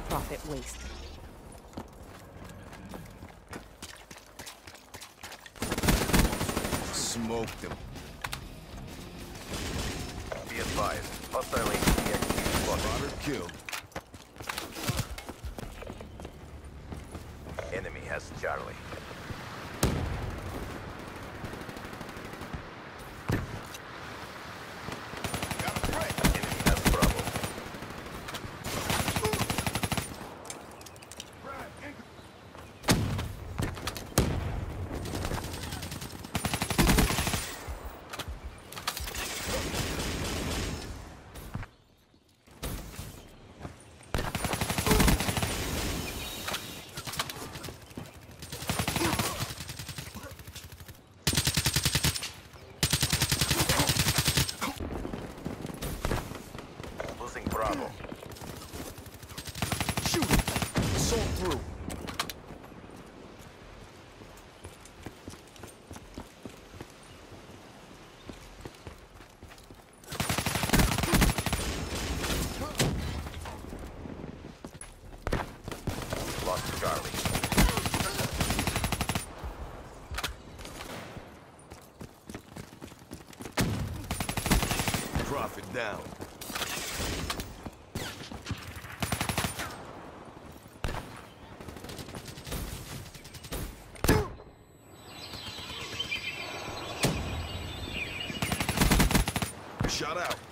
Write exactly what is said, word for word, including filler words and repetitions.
Profit waste. Smoked him. Be advised. Hostile H P X P spotted. Spotter killed. Enemy has Charlie. Enemy has Bravo. Losing Bravo. Shoot him. Assault through. Lost Charlie. Profit down. Shot out.